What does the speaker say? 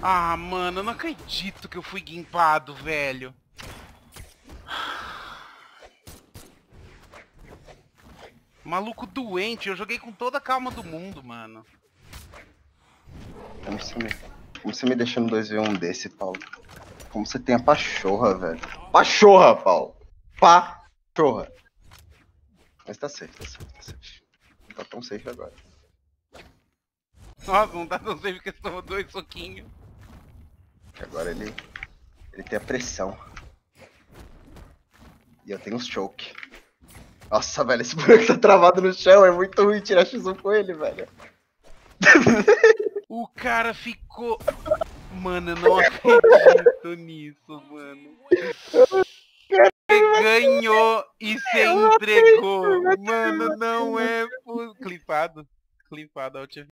Ah, mano, eu não acredito que eu fui guimpado, velho. Maluco doente, eu joguei com toda a calma do mundo, mano. Como você me deixa no 2v1 desse, Paulo? Como você tem a pachorra, velho? Pachorra, Paulo! Pachorra! Mas tá safe, tá safe, tá safe. Não tá tão safe agora. Nossa, não tá tão safe que você tomou 2 soquinhos. Que agora ele tem a pressão. E eu tenho os choke. Nossa, velho, esse boneco tá travado no chão. É muito ruim tirar x1 com ele, velho. O cara ficou... Mano, eu não acredito nisso, mano. Você ganhou e você entregou. Mano, não é... Clipado. Clipado, eu